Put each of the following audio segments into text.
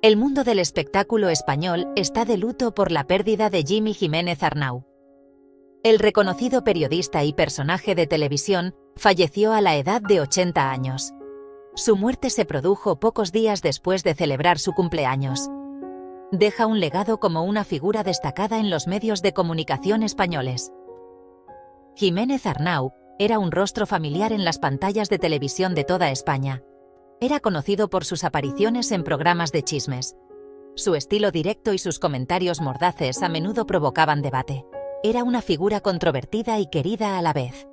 El mundo del espectáculo español está de luto por la pérdida de Jimmy Jiménez Arnau. El reconocido periodista y personaje de televisión falleció a la edad de 80 años. Su muerte se produjo pocos días después de celebrar su cumpleaños. Deja un legado como una figura destacada en los medios de comunicación españoles. Jiménez Arnau era un rostro familiar en las pantallas de televisión de toda España. Era conocido por sus apariciones en programas de chismes. Su estilo directo y sus comentarios mordaces a menudo provocaban debate. Era una figura controvertida y querida a la vez.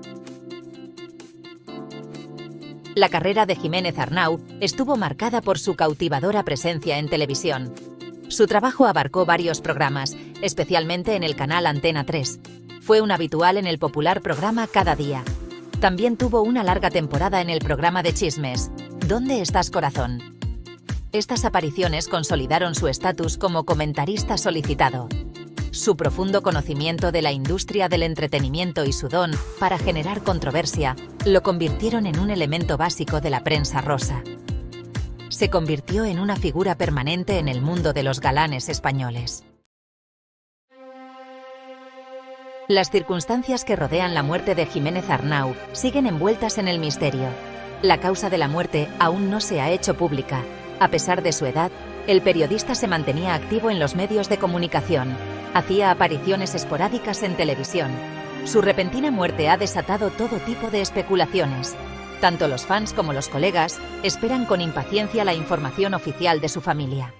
La carrera de Jiménez Arnau estuvo marcada por su cautivadora presencia en televisión. Su trabajo abarcó varios programas, especialmente en el canal Antena 3. Fue un habitual en el popular programa Cada Día. También tuvo una larga temporada en el programa de chismes ¿Dónde estás, corazón? Estas apariciones consolidaron su estatus como comentarista solicitado. Su profundo conocimiento de la industria del entretenimiento y su don para generar controversia lo convirtieron en un elemento básico de la prensa rosa. Se convirtió en una figura permanente en el mundo de los galanes españoles. Las circunstancias que rodean la muerte de Jiménez Arnau siguen envueltas en el misterio. La causa de la muerte aún no se ha hecho pública. A pesar de su edad, el periodista se mantenía activo en los medios de comunicación. Hacía apariciones esporádicas en televisión. Su repentina muerte ha desatado todo tipo de especulaciones. Tanto los fans como los colegas esperan con impaciencia la información oficial de su familia.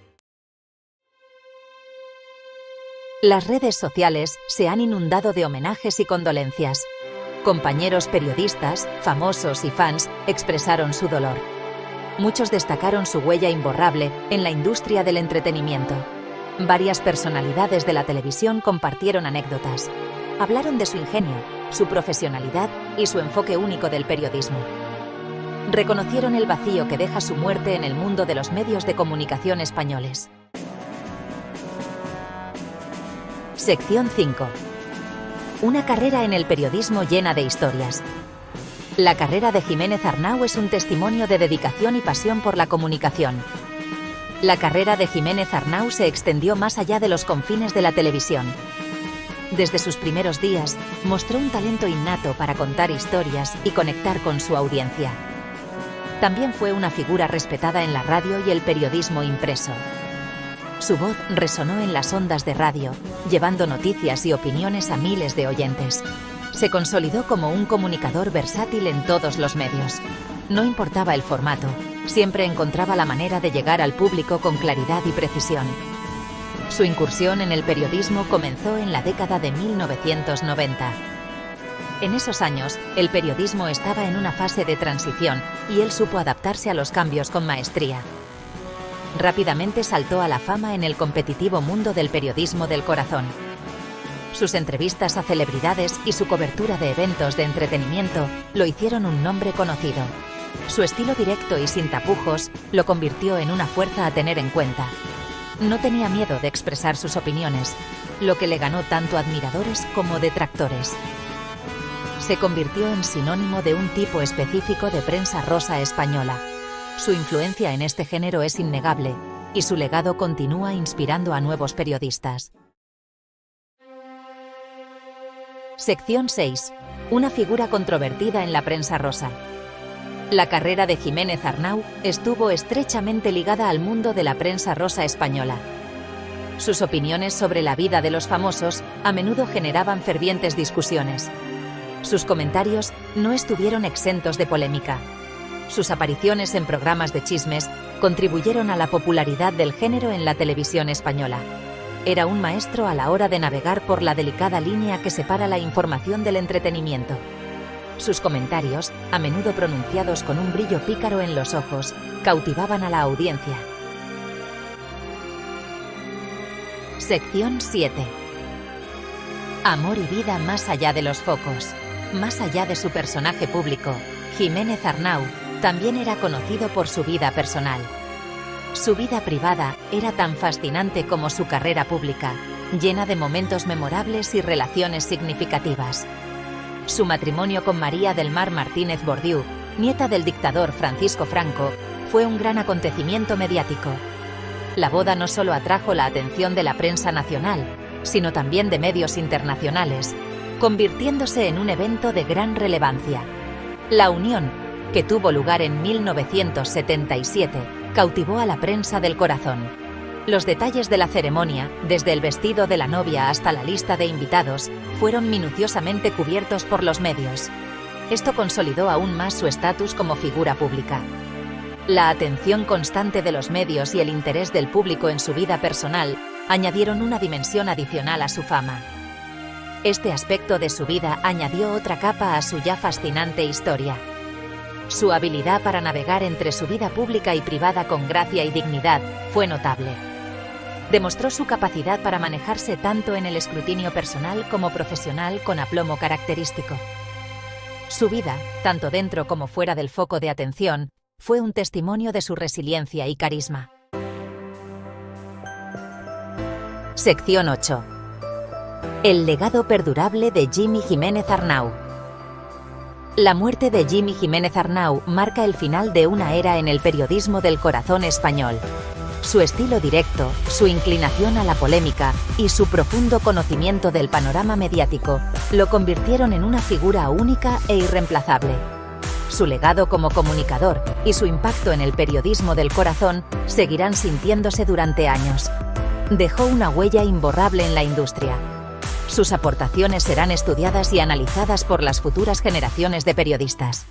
Las redes sociales se han inundado de homenajes y condolencias. Compañeros periodistas, famosos y fans expresaron su dolor. Muchos destacaron su huella imborrable en la industria del entretenimiento. Varias personalidades de la televisión compartieron anécdotas. Hablaron de su ingenio, su profesionalidad y su enfoque único del periodismo. Reconocieron el vacío que deja su muerte en el mundo de los medios de comunicación españoles. Sección 5. Una carrera en el periodismo llena de historias. La carrera de Jiménez Arnau es un testimonio de dedicación y pasión por la comunicación. La carrera de Jiménez Arnau se extendió más allá de los confines de la televisión. Desde sus primeros días, mostró un talento innato para contar historias y conectar con su audiencia. También fue una figura respetada en la radio y el periodismo impreso. Su voz resonó en las ondas de radio, llevando noticias y opiniones a miles de oyentes. Se consolidó como un comunicador versátil en todos los medios. No importaba el formato, siempre encontraba la manera de llegar al público con claridad y precisión. Su incursión en el periodismo comenzó en la década de 1990. En esos años, el periodismo estaba en una fase de transición y él supo adaptarse a los cambios con maestría. Rápidamente saltó a la fama en el competitivo mundo del periodismo del corazón. Sus entrevistas a celebridades y su cobertura de eventos de entretenimiento lo hicieron un nombre conocido. Su estilo directo y sin tapujos lo convirtió en una fuerza a tener en cuenta. No tenía miedo de expresar sus opiniones, lo que le ganó tanto admiradores como detractores. Se convirtió en sinónimo de un tipo específico de prensa rosa española. Su influencia en este género es innegable y su legado continúa inspirando a nuevos periodistas. Sección 6. Una figura controvertida en la prensa rosa. La carrera de Jiménez Arnau estuvo estrechamente ligada al mundo de la prensa rosa española. Sus opiniones sobre la vida de los famosos a menudo generaban fervientes discusiones. Sus comentarios no estuvieron exentos de polémica. Sus apariciones en programas de chismes contribuyeron a la popularidad del género en la televisión española. Era un maestro a la hora de navegar por la delicada línea que separa la información del entretenimiento. Sus comentarios, a menudo pronunciados con un brillo pícaro en los ojos, cautivaban a la audiencia. Sección 7. Amor y vida más allá de los focos. Más allá de su personaje público, Jiménez Arnau también era conocido por su vida personal. Su vida privada era tan fascinante como su carrera pública, llena de momentos memorables y relaciones significativas. Su matrimonio con María del Mar Martínez Bordiú, nieta del dictador Francisco Franco, fue un gran acontecimiento mediático. La boda no solo atrajo la atención de la prensa nacional, sino también de medios internacionales, convirtiéndose en un evento de gran relevancia. La unión, que tuvo lugar en 1977, cautivó a la prensa del corazón. Los detalles de la ceremonia, desde el vestido de la novia hasta la lista de invitados, fueron minuciosamente cubiertos por los medios. Esto consolidó aún más su estatus como figura pública. La atención constante de los medios y el interés del público en su vida personal añadieron una dimensión adicional a su fama. Este aspecto de su vida añadió otra capa a su ya fascinante historia. Su habilidad para navegar entre su vida pública y privada con gracia y dignidad fue notable. Demostró su capacidad para manejarse tanto en el escrutinio personal como profesional con aplomo característico. Su vida, tanto dentro como fuera del foco de atención, fue un testimonio de su resiliencia y carisma. Sección 8. El legado perdurable de Jimmy Jiménez Arnau. La muerte de Jimmy Jiménez Arnau marca el final de una era en el periodismo del corazón español. Su estilo directo, su inclinación a la polémica y su profundo conocimiento del panorama mediático lo convirtieron en una figura única e irreemplazable. Su legado como comunicador y su impacto en el periodismo del corazón seguirán sintiéndose durante años. Dejó una huella imborrable en la industria. Sus aportaciones serán estudiadas y analizadas por las futuras generaciones de periodistas.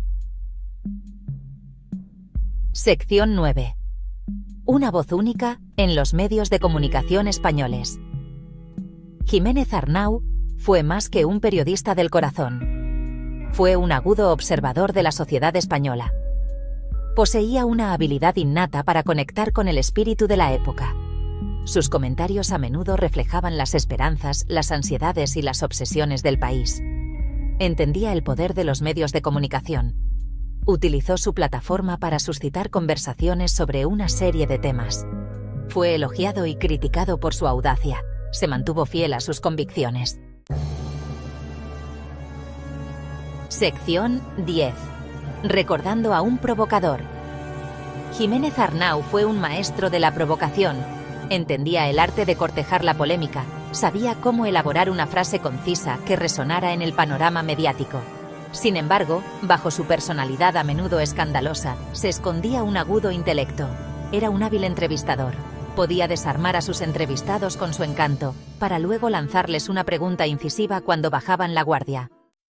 Sección 9. Una voz única en los medios de comunicación españoles. Jiménez Arnau fue más que un periodista del corazón. Fue un agudo observador de la sociedad española. Poseía una habilidad innata para conectar con el espíritu de la época. Sus comentarios a menudo reflejaban las esperanzas, las ansiedades y las obsesiones del país. Entendía el poder de los medios de comunicación. Utilizó su plataforma para suscitar conversaciones sobre una serie de temas. Fue elogiado y criticado por su audacia. Se mantuvo fiel a sus convicciones. Sección 10. Recordando a un provocador. Jiménez Arnau fue un maestro de la provocación. Entendía el arte de cortejar la polémica. Sabía cómo elaborar una frase concisa que resonara en el panorama mediático. Sin embargo, bajo su personalidad a menudo escandalosa, se escondía un agudo intelecto. Era un hábil entrevistador. Podía desarmar a sus entrevistados con su encanto, para luego lanzarles una pregunta incisiva cuando bajaban la guardia.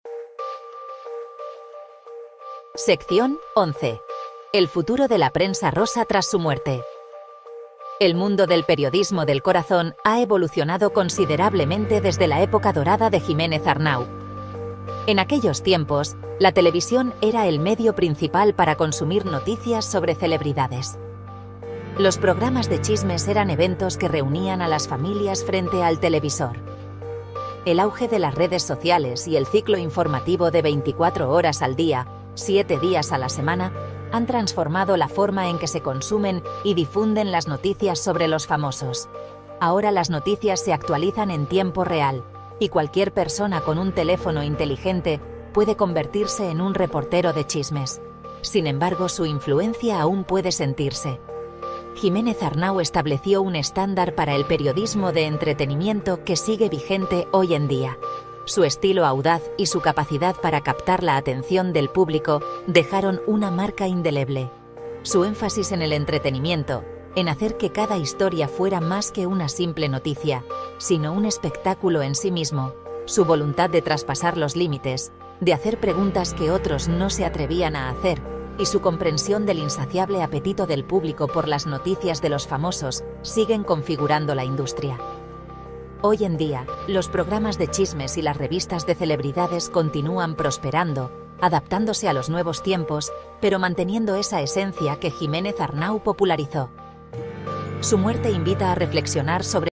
Sección 11. El futuro de la prensa rosa tras su muerte. El mundo del periodismo del corazón ha evolucionado considerablemente desde la época dorada de Jiménez Arnau. En aquellos tiempos, la televisión era el medio principal para consumir noticias sobre celebridades. Los programas de chismes eran eventos que reunían a las familias frente al televisor. El auge de las redes sociales y el ciclo informativo de 24 horas al día, 7 días a la semana, han transformado la forma en que se consumen y difunden las noticias sobre los famosos. Ahora las noticias se actualizan en tiempo real, y cualquier persona con un teléfono inteligente puede convertirse en un reportero de chismes. Sin embargo, su influencia aún puede sentirse. Jiménez Arnau estableció un estándar para el periodismo de entretenimiento que sigue vigente hoy en día. Su estilo audaz y su capacidad para captar la atención del público dejaron una marca indeleble. Su énfasis en el entretenimiento, en hacer que cada historia fuera más que una simple noticia, sino un espectáculo en sí mismo, su voluntad de traspasar los límites, de hacer preguntas que otros no se atrevían a hacer, y su comprensión del insaciable apetito del público por las noticias de los famosos siguen configurando la industria. Hoy en día, los programas de chismes y las revistas de celebridades continúan prosperando, adaptándose a los nuevos tiempos, pero manteniendo esa esencia que Jiménez Arnau popularizó. Su muerte invita a reflexionar sobre